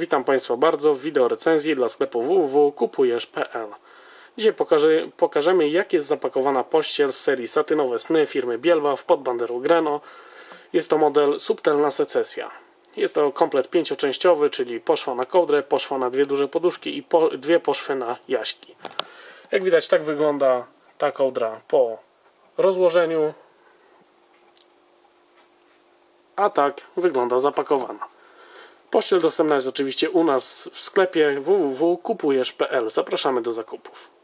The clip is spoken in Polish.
Witam Państwa bardzo w wideo recenzji dla sklepu www.kupujesz.pl. Dzisiaj pokażemy, jak jest zapakowana pościel z serii Satynowe Sny firmy Bielba pod banderą Greno. Jest to model Subtelna Secesja. Jest to komplet 5-częściowy, czyli poszwa na kołdrę, poszwa na dwie duże poduszki i dwie poszwy na jaśki. Jak widać, tak wygląda ta kołdra po rozłożeniu, a tak wygląda zapakowana. Pościel dostępna jest oczywiście u nas w sklepie www.kupujesz.pl. Zapraszamy do zakupów.